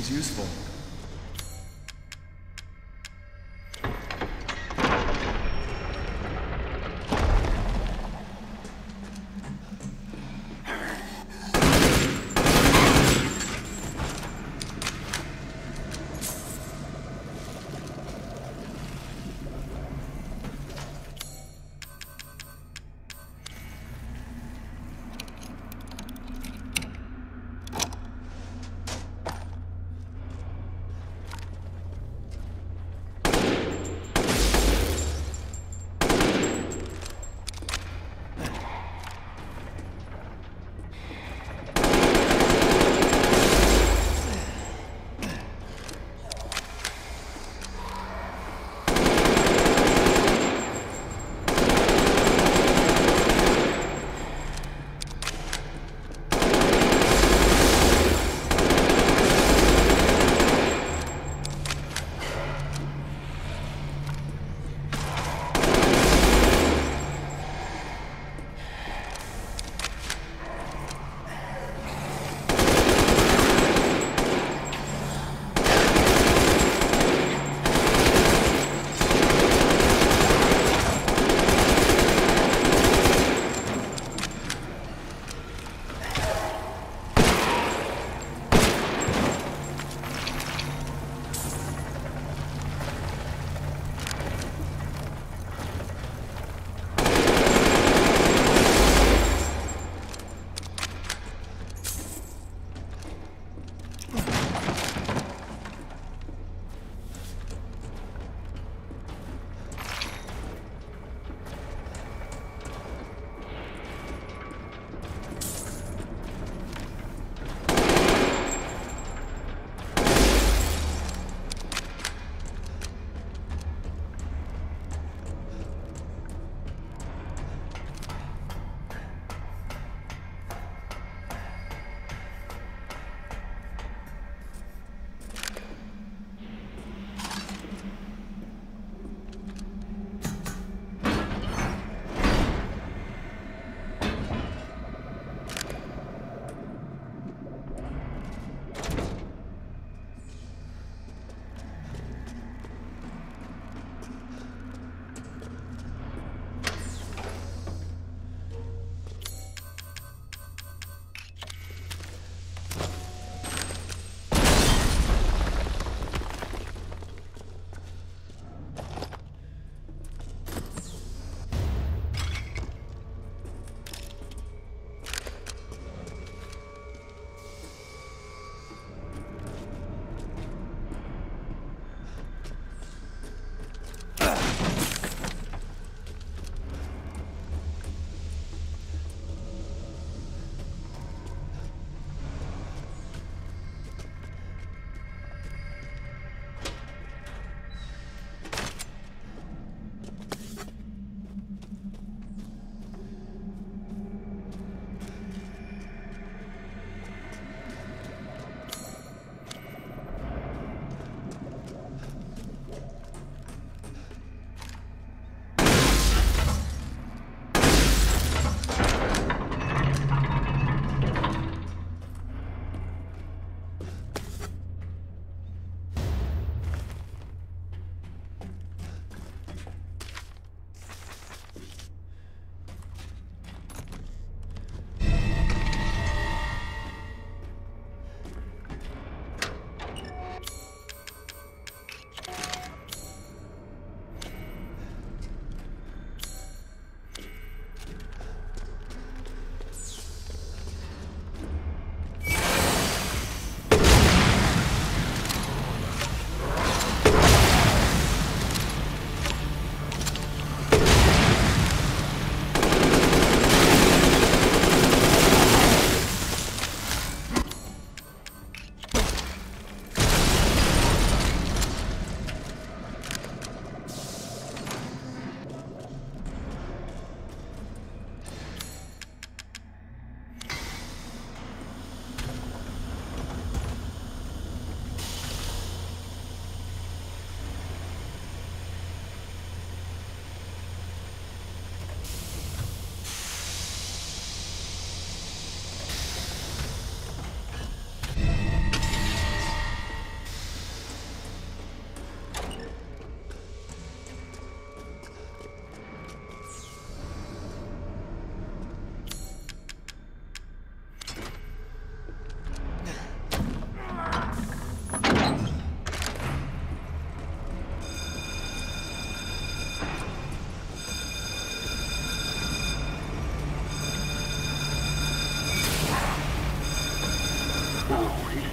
seems useful.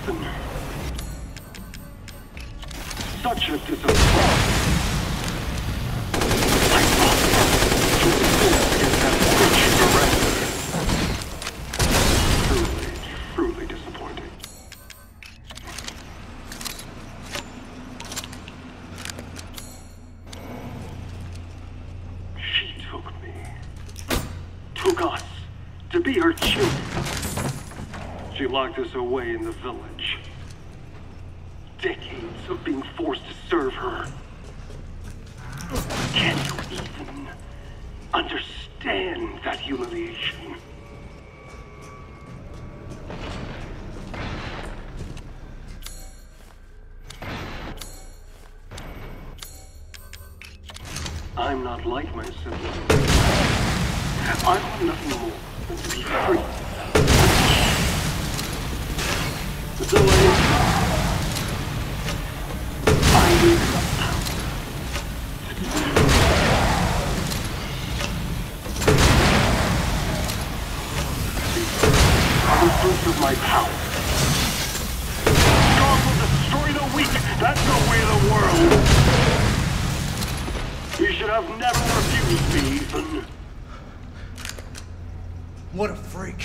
Ethan. Such a disappointment. I fought to resist against that bitch director. Truly disappointing. She took me. Took us to be her children. She locked us away in the village. Decades of being forced to serve her. Can you even understand that humiliation? I'm not like my siblings. I want nothing more than to be free. So I need the power to do it. These are the fruits of my power. Strong will destroy the weak. That's the way of the world. You should have never refused me, Ethan. What a freak.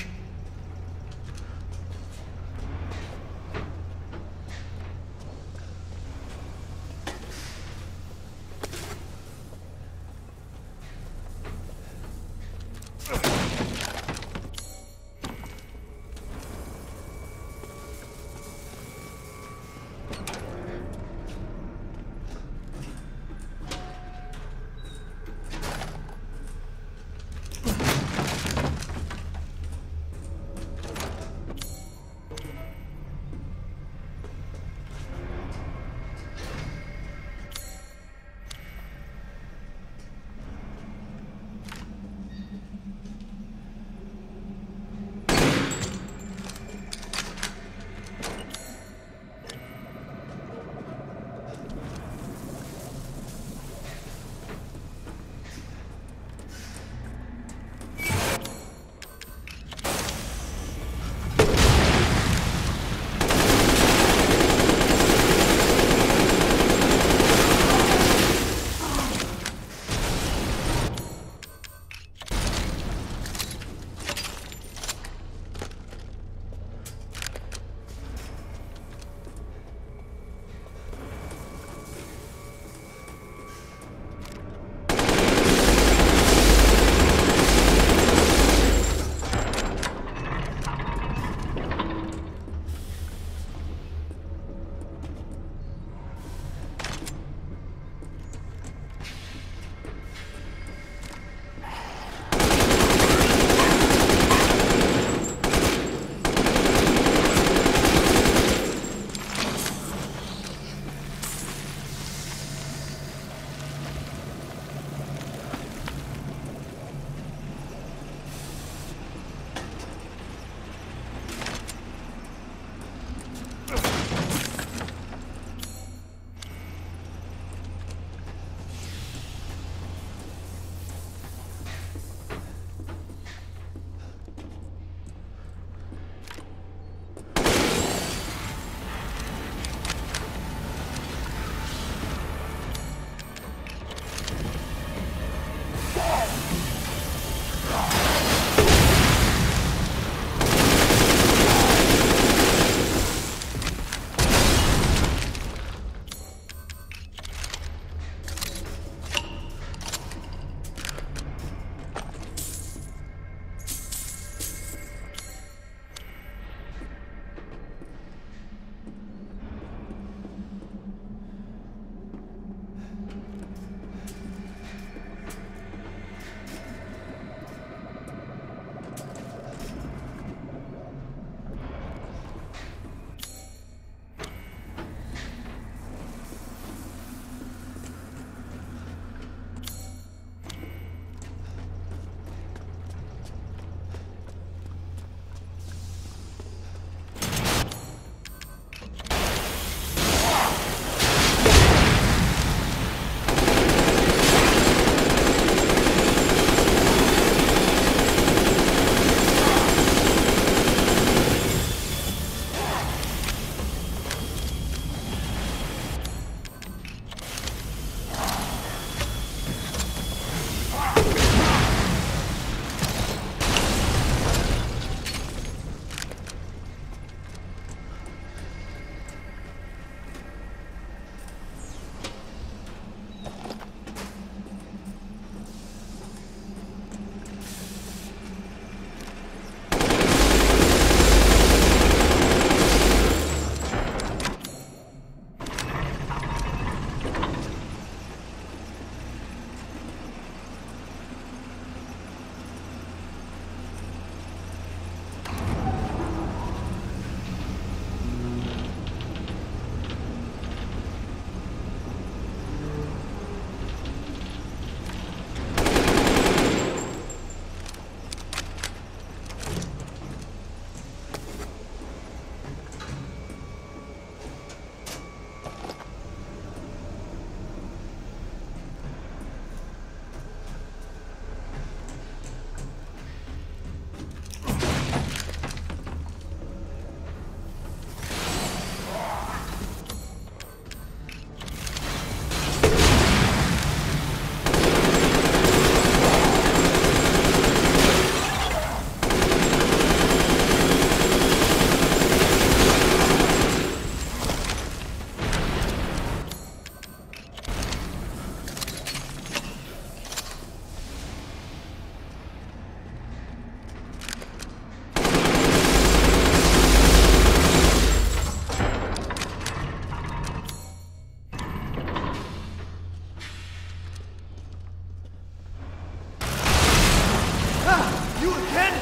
You again?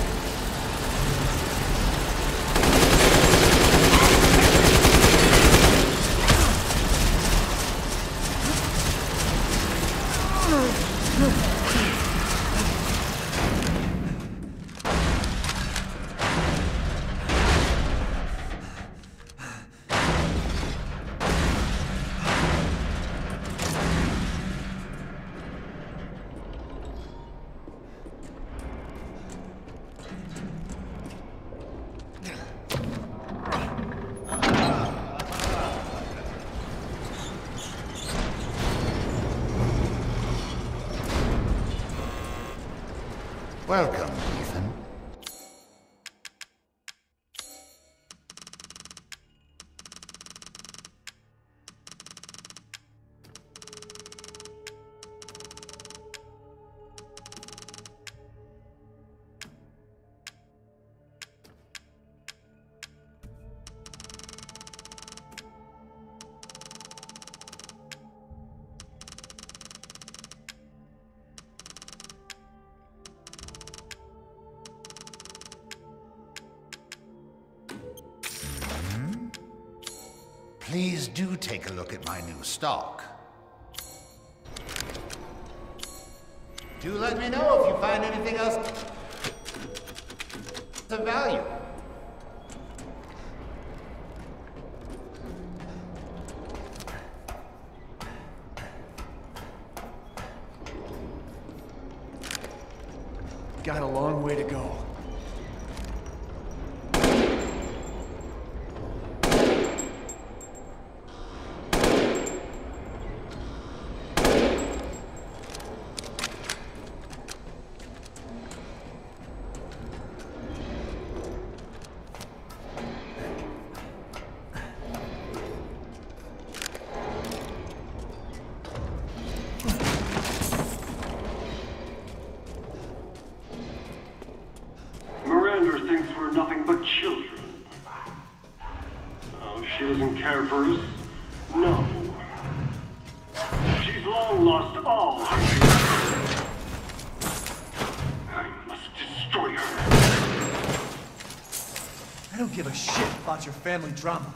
Welcome, Ethan. Please do take a look at my new stock. Do let me know if you find anything else of value. Got a long way to go. Thinks we're nothing but children. Oh, she doesn't care for us? No. She's long lost all her feelings. I must destroy her. I don't give a shit about your family drama.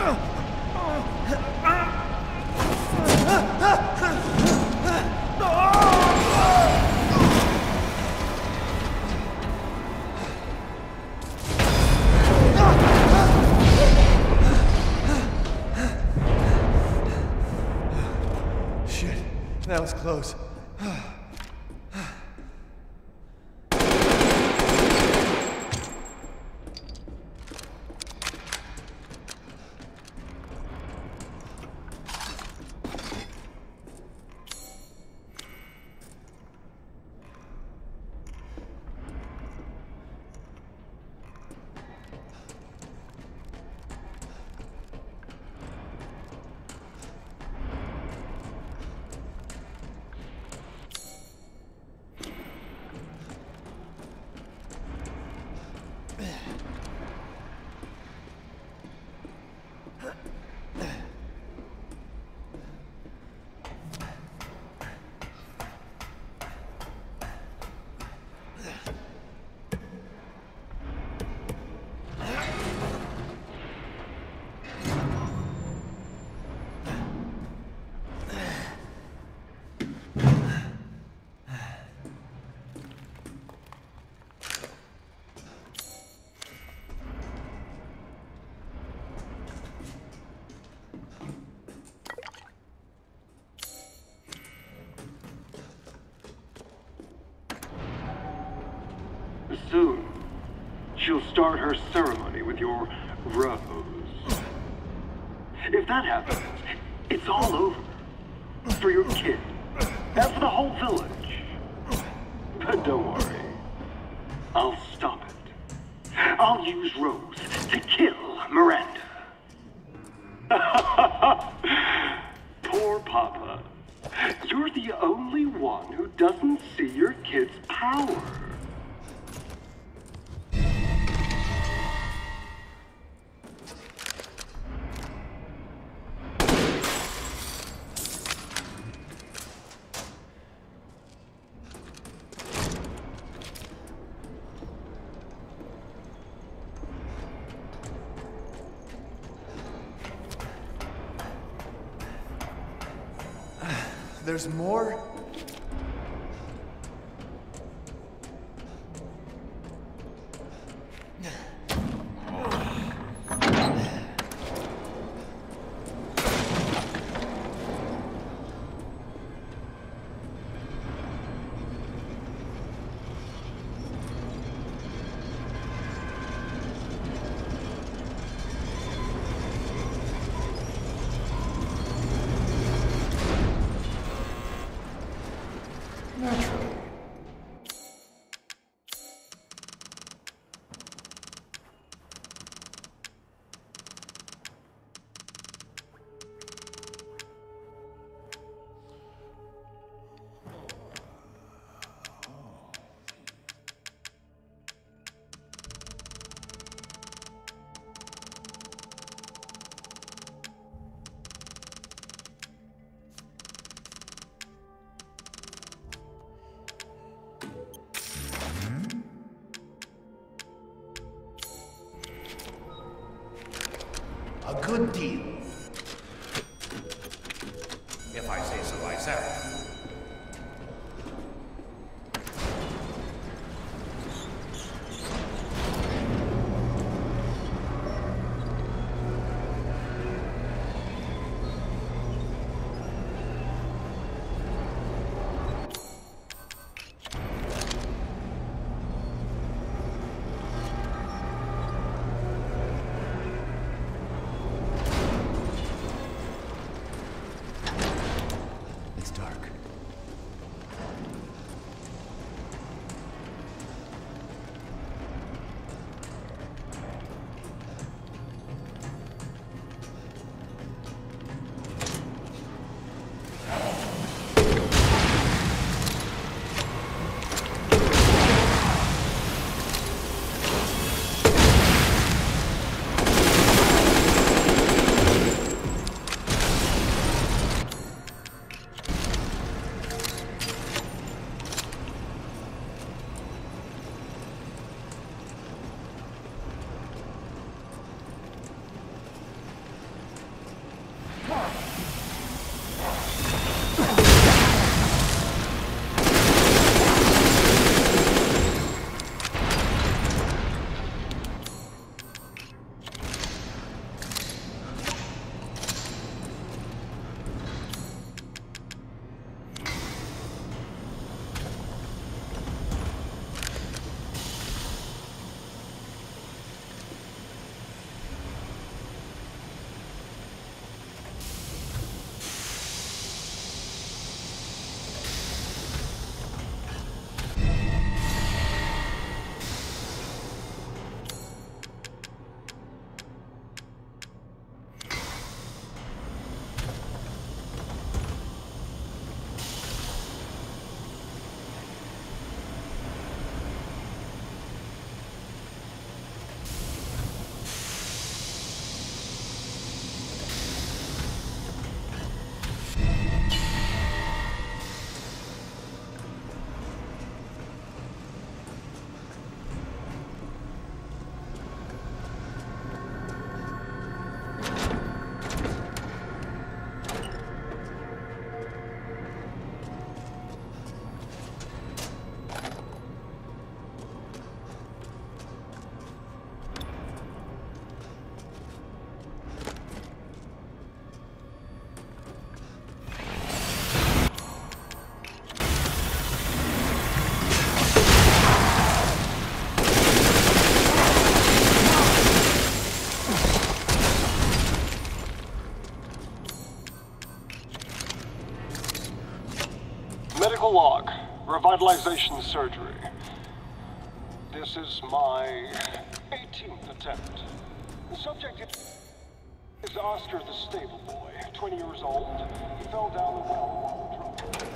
Shit, that was close. Soon, she'll start her ceremony with your rose. If that happens, it's all over. For your kid, and for the whole village. But don't worry, I'll stop it. I'll use Rose to kill Miranda. Poor Papa. You're the only one who doesn't see your kid's power. There's more? Naturally. A good deal. If I say so myself. It's dark. Log, revitalization surgery. This is my 18th attempt. The subject is Oscar the stable boy, 20 years old. He fell down the well while drunk.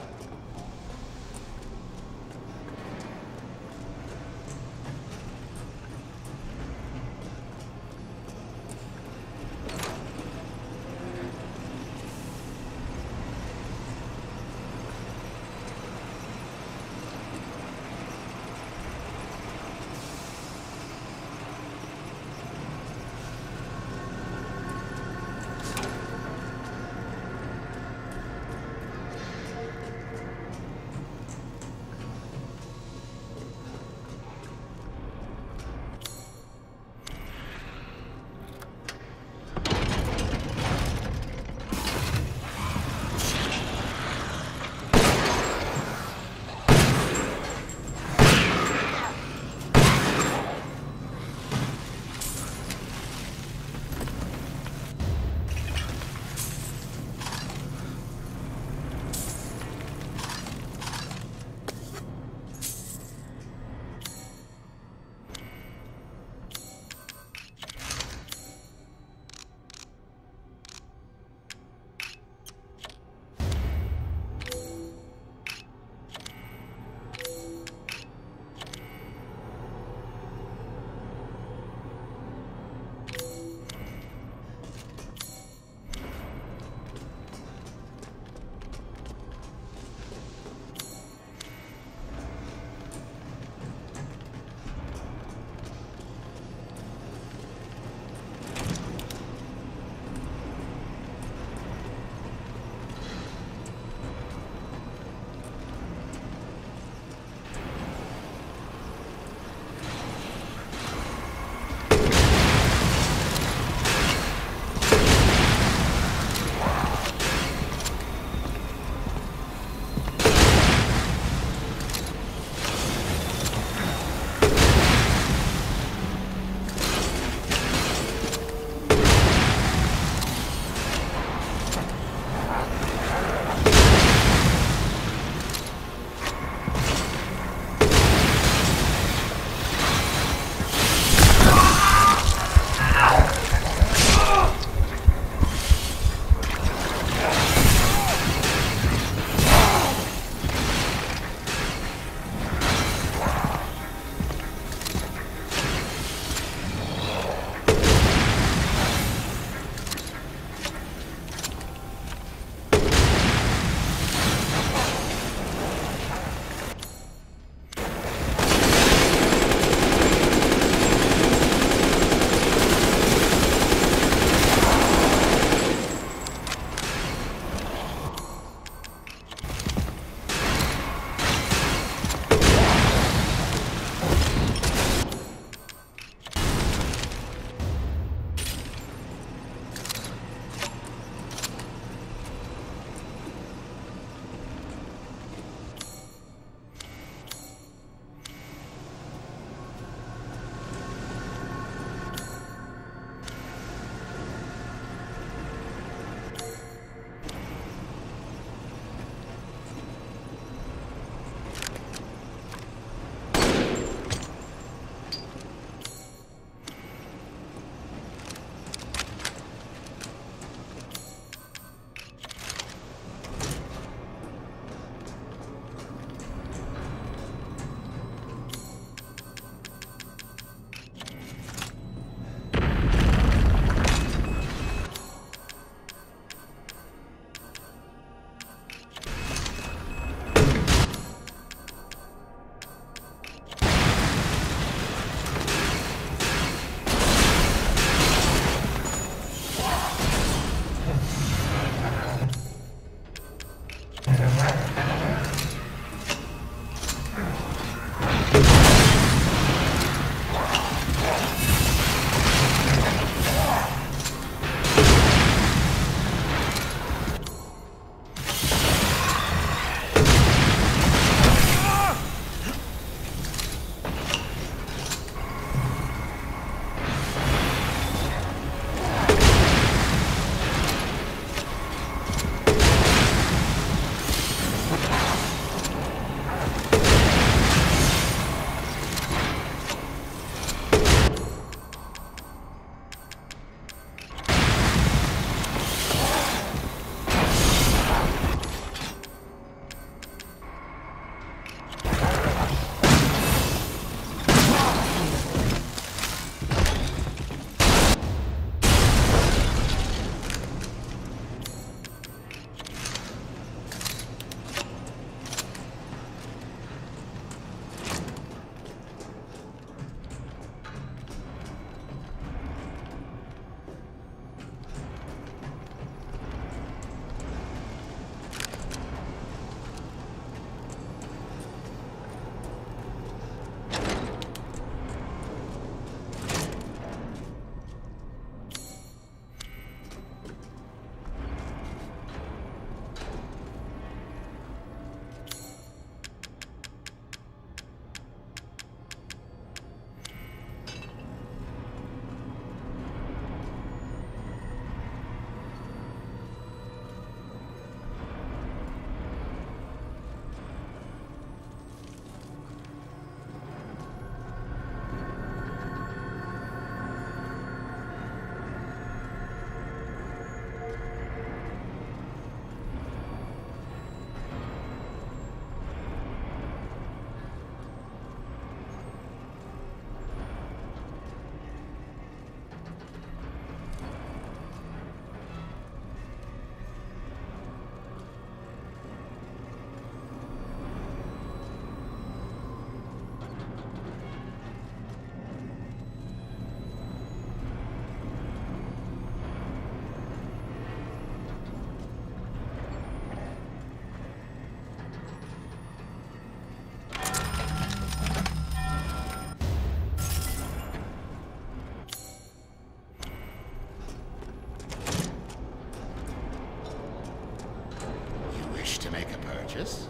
suspicious.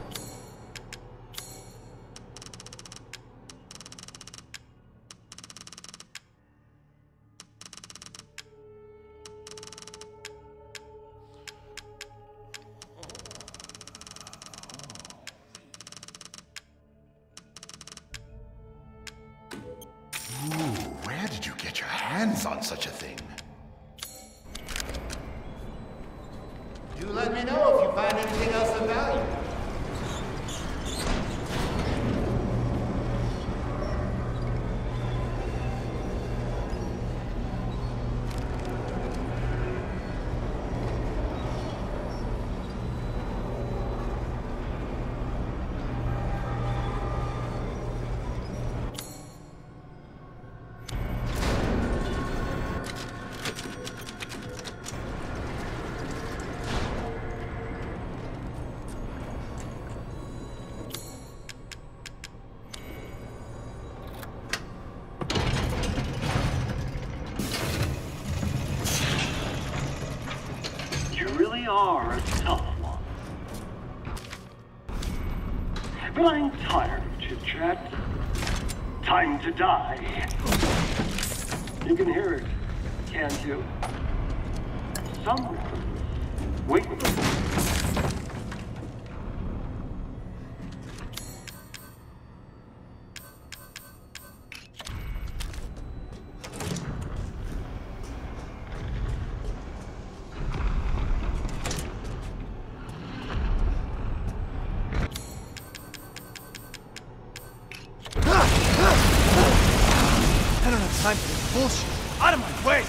Where did you get your hands on such a thing? Do let me know if you find anything else of value. Are a tough one. But I'm tired of chit-chat. Time to die. You can hear it, can't you? Someone waiting. I don't have time for this bullshit. Out of my way!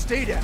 Stay down.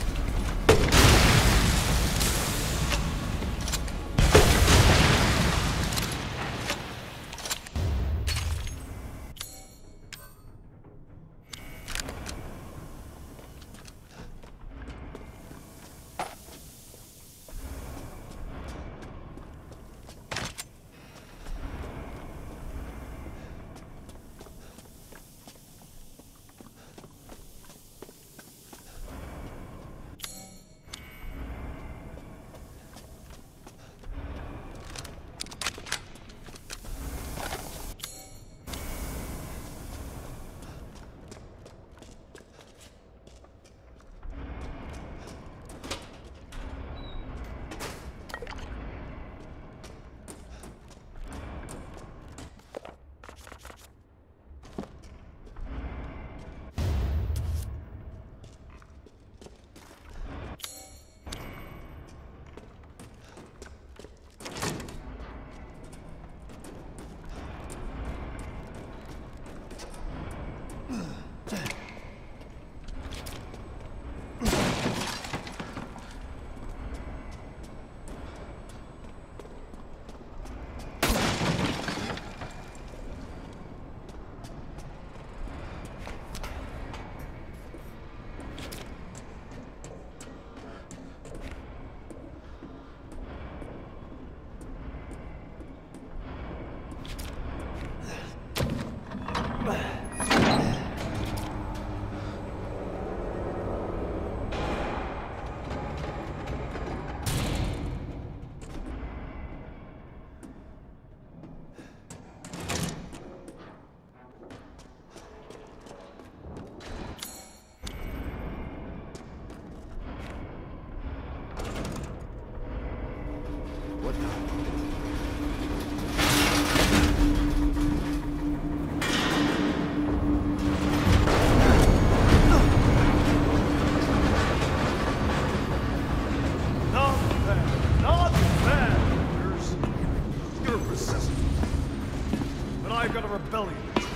I've got a rebellion.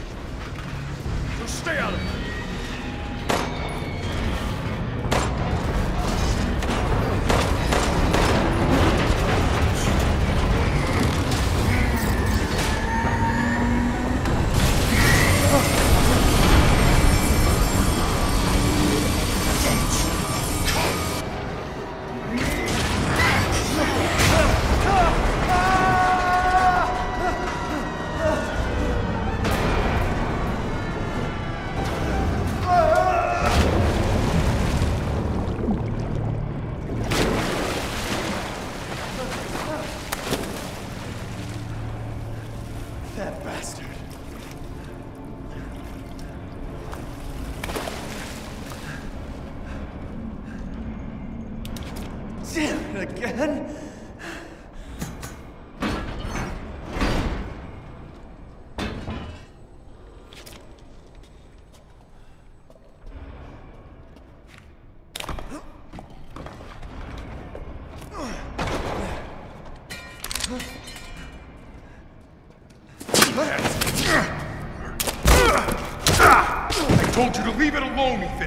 So stay out of it. That bastard. Damn it again? I told you to leave it alone, Ethan.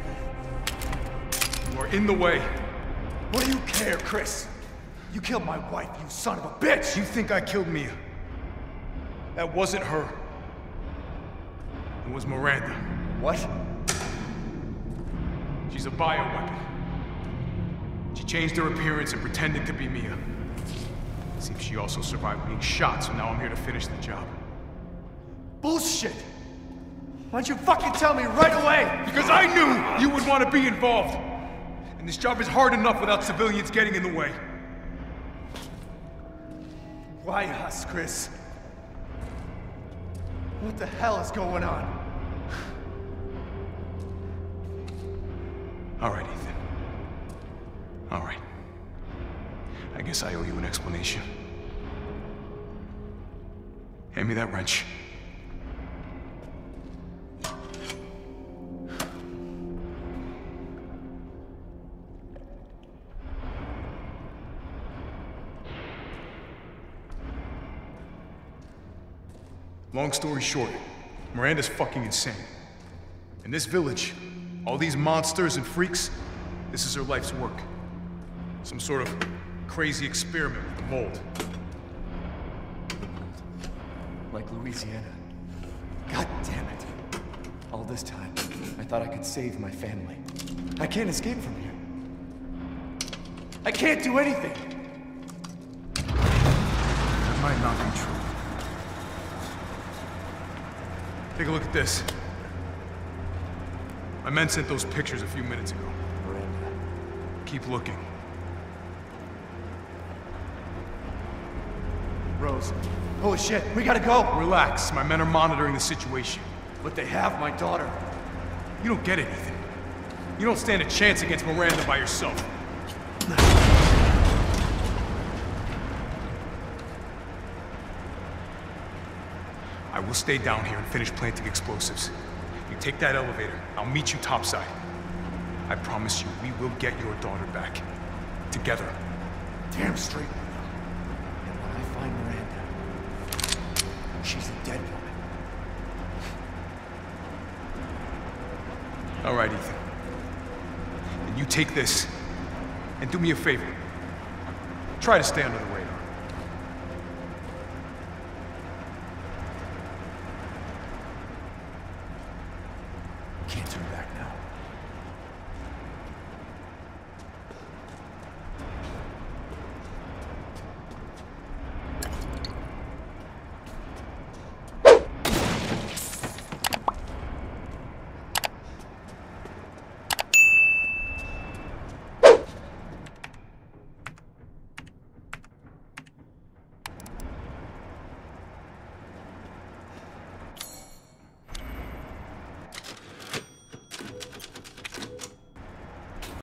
You are in the way. What do you care, Chris? You killed my wife, you son of a bitch! You think I killed Mia? That wasn't her. It was Miranda. What? She's a bioweapon. She changed her appearance and pretended to be Mia. Seems she also survived being shot, so now I'm here to finish the job. Bullshit! Why'd you fucking tell me right away? Because I knew you would want to be involved! And this job is hard enough without civilians getting in the way. Why us, Chris? What the hell is going on? All right, Ethan. All right. I guess I owe you an explanation. Hand me that wrench. Long story short, Miranda's fucking insane. And this village, All these monsters and freaks, this is her life's work. Some sort of crazy experiment with the mold. Like Louisiana. God damn it. All this time, I thought I could save my family. I can't escape from here. I can't do anything! That might not be true. Take a look at this. My men sent those pictures a few minutes ago. Miranda. Keep looking. Rose. Holy shit, we gotta go! Relax, my men are monitoring the situation. But they have my daughter. You don't get anything. You don't stand a chance against Miranda by yourself. I will stay down here and finish planting explosives. You take that elevator, I'll meet you topside. I promise you, we will get your daughter back. Together. Damn straight. And when I find Miranda, she's a dead woman. All right, Ethan. And you take this, and do me a favor. Try to stay under the radar.